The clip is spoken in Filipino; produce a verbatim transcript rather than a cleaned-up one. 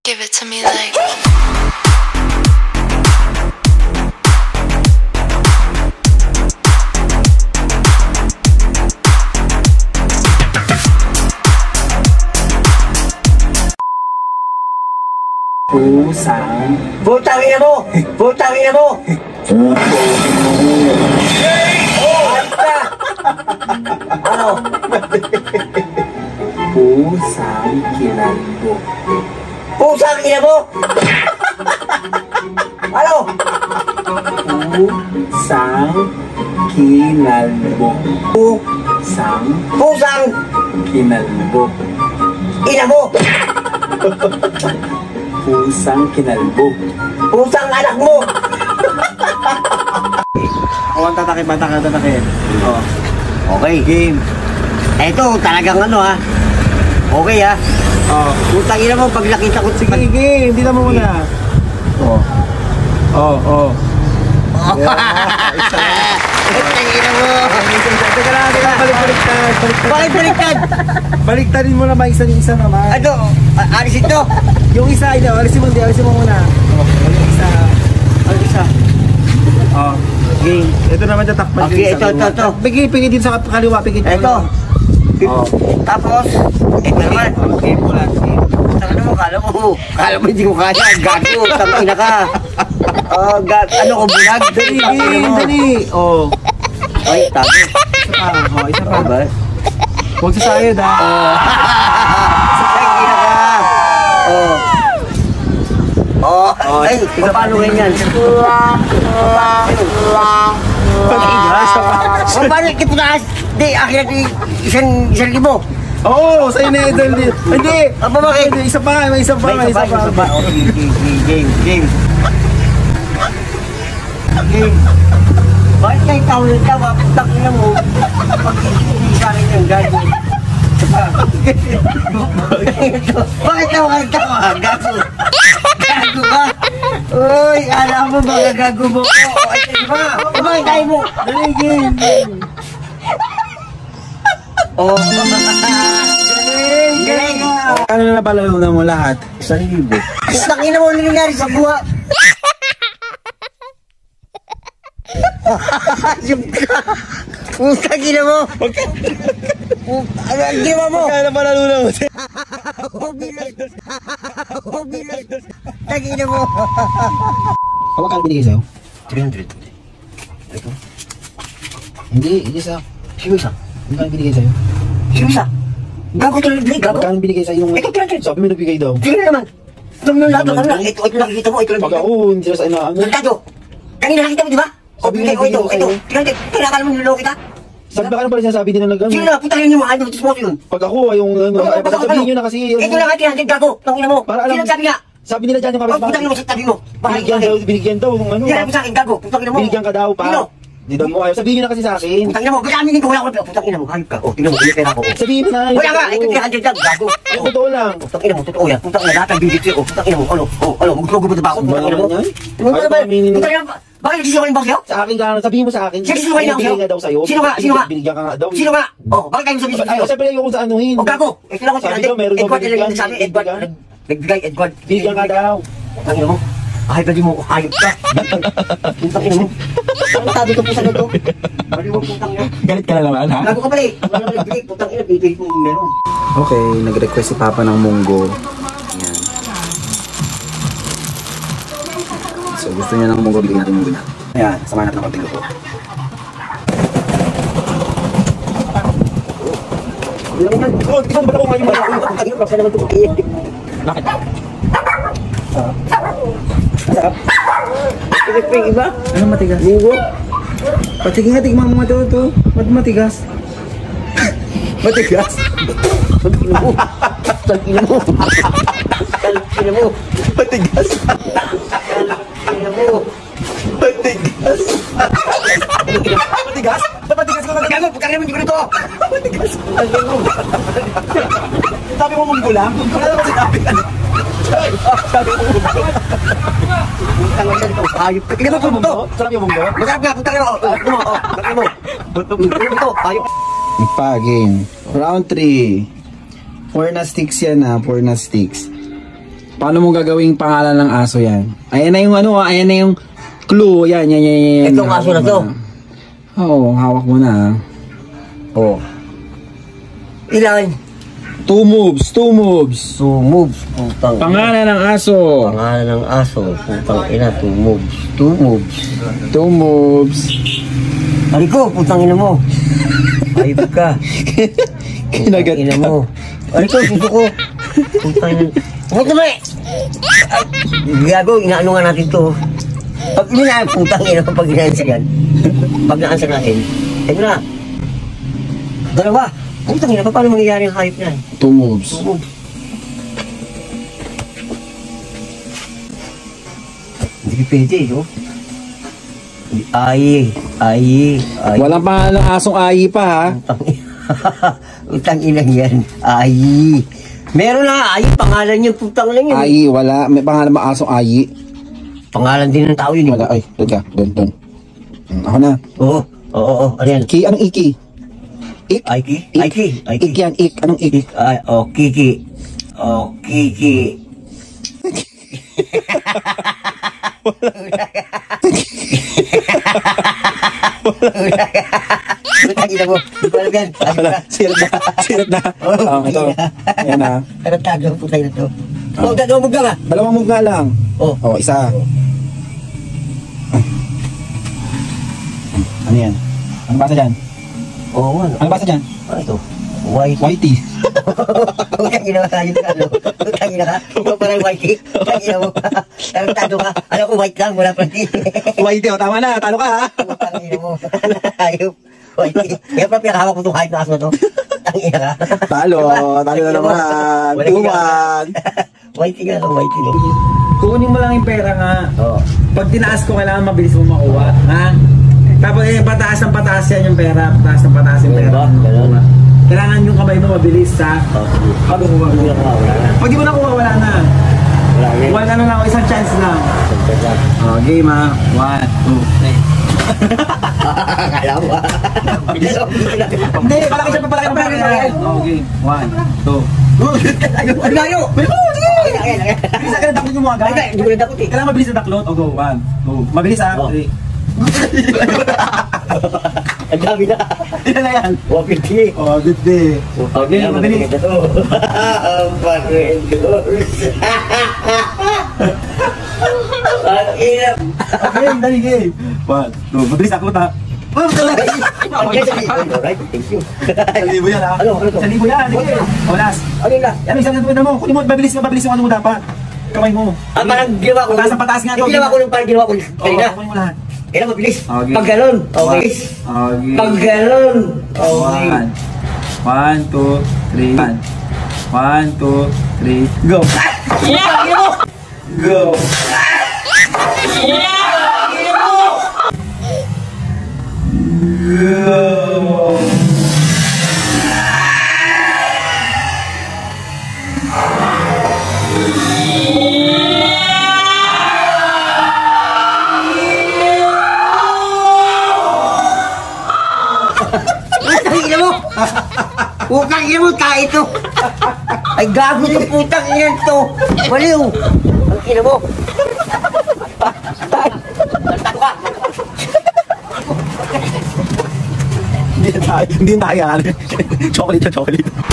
Give it to me like Pusang Putang ina mo! Putang ina mo! Basta! Ano? Pusang kinalbo. Pusang ina mo! Ano? Pusang kinalbo. Pusang Pusang kinalbo. Ina mo! Pusang kinalbo. Pusang anak mo! Ako ang tatake, bata ka tatake. Oh. Okay. Game. Eto, talagang ano ha. Okay ha. Oh. Putang ina mo pag nakita ko. Sige, game. Hindi na mo muna. Oh. Oh, oh. Putang ina mo. Teka lang, teka lang. Balik, baliktad. Bakit baliktad? Baliktarin mo naman isa-isa naman. Ano? Alis ito. Yung isa, ito. Alisin mo, alisin mo muna. Oh, yung isa. Ano isa? Oh, game. Ito naman tatakpan. Okay, ito, ito, ito. Pigi, pigi dito sa kaliwa. Pigi dito. Ito. Oh. Tapos, ito naman. Game mo lang. Tangina mo, kala mo. Kala mo hindi ko kaya. Gago, tangina ka. Oh, gag, ano ko, bulag? Dali, game, dali. Oh. Ay, tago. Isa pa. Oh, isa pa. Diba? Huwag sasayod ha. Tangina ka. Oh. Oh, Oh, ay, isa pa. paano ganyan? Pag-igas. O, paano kiputaas? Di, akin natin isang, isang libo. Oo, sa'yo na ito. Hindi. Apa bakit? Hindi, isa pa, may isa pa, may isa pa. Oh, game, game, game. Game. Bakit kayo tawag ng tawa? Putak na mo. Pag-ibig sa akin yung gago. Bakit tawa ka ng tawa? Gago. Gago ka? Uy, alam mo ba gago mo ko? Ay, diba? Bakit tayo mo? Dali, game. Oh, galing, galing. Ano na napalaro na mo lahat? Isang libo. Putak ina mo nangyari sa buha. Yung ka. Putak ina mo. Ano ang ginawa mo? Kaya napalaro na mo. Hubilas. Hubilas. Tagina mo. Kapag kano binigay sa'yo? three hundred. Ito. Hindi, isa. Sino isa? Ano kano binigay sa'yo? Sino isa? Gago tuloy, gago. Magkano binigay sa'yo? Ito, three hundred. Sabi mo nagbigay daw. Sino naman? Ito mo lahat ng ano. Ito, ito nakikita mo. Ito lang. Pag ako, hindi na sa inaano. Nagtago. Kanina nakita mo, di ba? O, Sabi bigay mo ko ito. nagbigay Ito. sa'yo. three hundred. Kinakala mo niloko kita? Sabi ba ka na pala sinasabi din na nag-ano? Sino na? Puta rin yung mga ano. Ito mo yun. Pag ako, yung ano, Oo, ay, pag ako, sabihin ano? nyo na kasi. Ito lang nga three hundred, gago. Tangina mo. Para alam- Sino sabi nga? Sabi nila dyan yung Oh, kapit putang ina mo sa tabi mo. Bahay Binigyan bahay. daw, binigyan daw ng ano. Yan mo sa akin, gago. Putang ina mo. Binigyan ka daw pa. Sino? Di daw mo ayaw. Sabihin nyo na kasi sa akin. Putang ina mo. Kaya aminin ko wala ko na pera. Putang ina mo. Hayop ka. O, tingnan mo. Hindi pera ko. Sabihin mo na. Wala nga. Ito three hundred lang. Gago. Yung totoo lang. Putang ina mo. Totoo yan. Putang ina. Lahat ng bibig sa'yo. O, putang ina mo. Ano? O, ano? Magtugo ba ba ako? Putang ina mo. Yan? Ano ba Ayaw ba? pa aminin mo. Putang ina mo. Bakit nagsisiwain ba sa'yo? Sa akin ka, sabihin mo sa akin. Sino sinungaling ako Binigay sa'yo? nga daw sa'yo. Sino nga? Sino nga? Binigyan ka nga daw. Sino nga? O, bakit kayo sabihin Ay, sa'yo? siyempre ayoko sa anuhin. O, gago. Ito lang ako Sabi sinabi. ko, meron daw Edward binigyan. nila sabi. Edward. Binigyan. Nagbigay Edward. Binigyan ka daw. Putang ina mo. Ay, pwede mo. Hayop ka. Putang ina mo. Ang tabi ko po sa gato. Baliwag putang ina. Galit ka na naman, ha? Gago ka pala eh. Wala naman nagbigay. Putang ina. Bibigay mo meron. Okay, nag-request si Papa ng munggo. Ayan. So, gusto niya ng munggo, bigyan natin munggo niya. Ayan, samahan natin ng konting lupo. Oh, di ba ba ako ngayon malaki? Putang ina. Bakit naman ito? Bakit? Masarap. Ito pa yung iba. Ano matigas? Munggo. Patigin nga, tigman mo ito ito. Ba't matigas? Matigas? Tangina mo. Tangina mo. Tangina mo. Matigas? Tangina mo. Matigas? Matigas? Ba't matigas ka matigas? Gago, pagkakita mo, hindi ko nito. Matigas? Tangina mo. Sabi mo munggo lang? Wala naman sinabi ka. Sabi mo munggo. Putang ina nito. Hayop ka. Tingnan mo kung ito. Sarap yung munggo? Masarap nga, putang ina mo. Ito mo, oh. Tangina mo. Tingnan mo ito. Hayop. Pa, game. Round three. Four na sticks yan ha. Four na sticks. Paano mo gagawing pangalan ng aso yan? Ayan na yung ano, ayan na yung clue. Yan, yan, yan, yan. Itong aso na to? Oo, hawak mo na. Oo. Ilan? Two moves, two moves. Two moves, putang. Pangalan ng aso. Pangalan ng aso, putang ina, two moves. Two moves. Two moves. Ariko, putang ina mo. Ayop ka. Kinagat Putang ina ka. mo. Ariko, suso ko. Putang ina. Puto mo eh. Gago, inaano nga natin to. Pag ina, putang ina mo pag ina-answer yan. Pag na-answer natin, ito na. Dalawa. Putang ina, paano mangyayari ang hayop yan? Two moves. Two moves. Hindi pwede, no? Ay, ay, ay. Walang pangalan ng asong ayi pa ha. Utang ina yan. Ay. Meron na, ay, pangalan niya, putang lang yun. Ayi, wala. May pangalan ba asong ayi? Pangalan din ng tao yun. Wala. Ay, doon ka. Doon, doon. Hmm, ako na. Oo, oo, oo. Ano yan? Ki, anong iki? Ik? Aiki? Ik. Aiki? Aiki? Ik yan, ik. Anong ik? Ik, ay, oh, Kiki. Oh, Kiki. Utang ina mo. Di ko alam yan. Wala. Sirat na. Sirat na. Oh, ito. Ayan na. Pero tago, putay na to. Oh, gagawin mo ka ba? Dalawang move nga lang. Oh. Oh, isa. Ano yan? Ano basa dyan? Oo, ano? Ano basa dyan? Ano ito? White. Whitey. Utang ina ka, yun ka, ano? Utang ina ka. Ikaw parang whitey. Utang ina mo. Tarantado ka. Alam ko white lang, wala pa rin. Whitey, oh, tama na. Talo ka ha. Utang ina mo. Ayop. Whitey. Kaya pa pinakahawak ko itong kahit na aso na to. Utang ina ka. Talo. Talo na naman. Tuman. Whitey ka, no? Whitey, no? Kukunin mo lang yung pera nga. Oo. Pag tinaas ko, kailangan mabilis mo makuha. Ha? Tapos eh, pataas ng pataas yan yung pera. Pataas ng pataas yung pera. Diba? Ganun. Kailangan yung kamay mo mabilis ha. Oh, sige. Pag kukuha Hindi mo. na wala na. Pag di mo nakuha, wala na. Wala na. One ano lang, isang chance lang. Siyempre lang. Oh, game ha. One, two, three. Kala mo ah. Hindi, palaki siya pa palaki ng pera. Oh, game. One, two. Ang layo! Bisa ka na daklot yung mga Ay, hindi ko na dapat eh. Kailangan mabilis na daklot. O go, one, two. Mabilis ha. Oh. Three. Ang dami na. Ilan na yan? one fifty. Oh, good day. Okay, mabilis. Ang pag-endorse. Ang ina. Okay, dali game. One, two. Mabilis daklot ha. Alright, thank you. Isang libo yan ha. Ano, ano to? Isang libo yan. Sige. O, last. Ano yun na? Yan, isang libo na mo. Kunin mo, mabilis mo, mabilis yung ano mo dapat. Kamay mo. Ah, parang ginawa ko. Pataas ang pataas nga to. Yung ginawa ko nung parang ginawa ko kanina. Oo, kunin mo lahat. Kailan mabilis? Okay. Pag galon. Okay. Okay. Pag galon. Okay. One. One, two, three. One. One, two, three. Go. Yeah! Gina mo! Go. Yeah! Gina mo! Go. Putang ina mo! Putang ina mo, tayo ito! Ay, gago to, putang ina to! Baliw! Ang ina mo! Nagtago ka! Hindi na tayo. Hindi na tayo. Chocolate na chocolate.